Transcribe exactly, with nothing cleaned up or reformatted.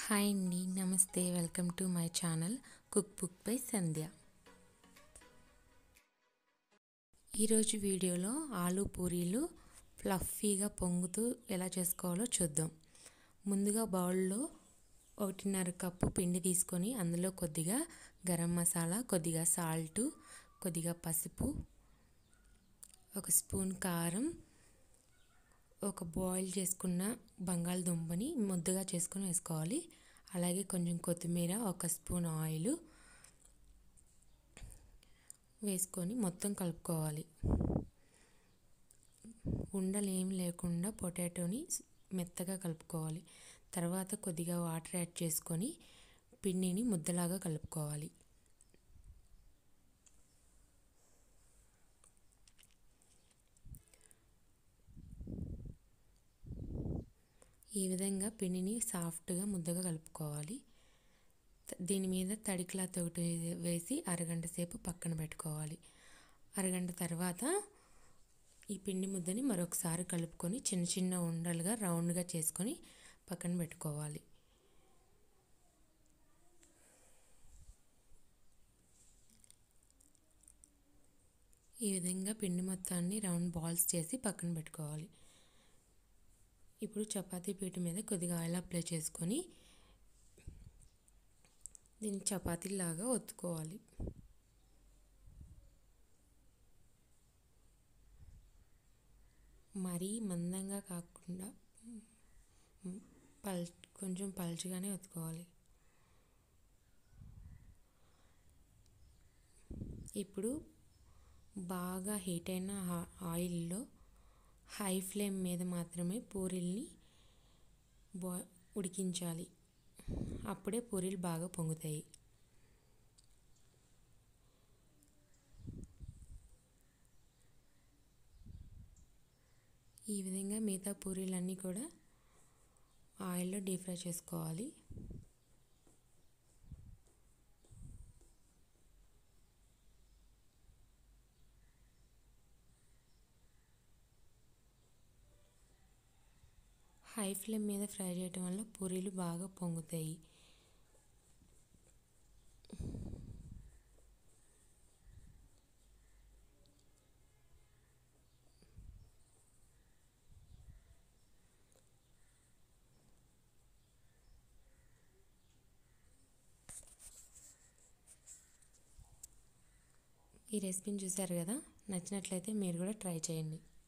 Hi అండి, నమస్తే. Welcome to my channel cook book by Sandhya. ఈరోజు వీడియోలో ఆలూ పూరీలు ఫ్లఫీగా పొంగుతూ ఎలా చేసుకోవాలో చూద్దాం. ముందుగా బౌల్లో ఒకటిన్నర కప్పు పిండి తీసుకొని అందులో కొద్దిగా గరం మసాలా, కొద్దిగా సాల్టు, కొద్దిగా పసుపు, ఒక స్పూన్ కారం, ఒక బాయిల్ చేసుకున్న బంగాళదుంపని ముద్దగా చేసుకొని వేసుకోవాలి. అలాగే కొంచెం కొత్తిమీర, ఒక స్పూన్ ఆయిల్ వేసుకొని మొత్తం కలుపుకోవాలి. ఉండలు ఏం లేకుండా పొటాటోని మెత్తగా కలుపుకోవాలి. తర్వాత కొద్దిగా వాటర్ యాడ్ చేసుకొని పిండిని ముద్దలాగా కలుపుకోవాలి. ఈ విధంగా పిండిని సాఫ్ట్గా ముద్దగా కలుపుకోవాలి. దీని మీద తడి క్లాత్ ఒకటి వేసి అరగంట సేపు పక్కన పెట్టుకోవాలి. అరగంట తర్వాత ఈ పిండి ముద్దని మరొకసారి కలుపుకొని చిన్న చిన్న ఉండలుగా రౌండ్గా చేసుకొని పక్కన పెట్టుకోవాలి. ఈ విధంగా పిండి మొత్తాన్ని రౌండ్ బాల్స్ చేసి పక్కన పెట్టుకోవాలి. ఇప్పుడు చపాతీ పీట మీద కొద్దిగా ఆయిల్ అప్లై చేసుకొని దీన్ని చపాతీలాగా ఒత్తుకోవాలి. మరీ మందంగా కాకుండా పల్ కొంచెం పల్చగానే ఒత్తుకోవాలి. ఇప్పుడు బాగా హీట్ అయిన ఆయిల్లో హై ఫ్లేమ్ మీద మాత్రమే పూరీల్ని బా ఉడికించాలి. అప్పుడే పూరీలు బాగా పొంగుతాయి. ఈ విధంగా మిగతా పూరీలన్నీ కూడా ఆయిల్లో డీప్ ఫ్రై చేసుకోవాలి. హై ఫ్లేమ్ మీద ఫ్రై చేయటం వల్ల పూరీలు బాగా పొంగుతాయి. ఈ రెసిపీని చూసారు కదా, నచ్చినట్లయితే మీరు కూడా ట్రై చేయండి.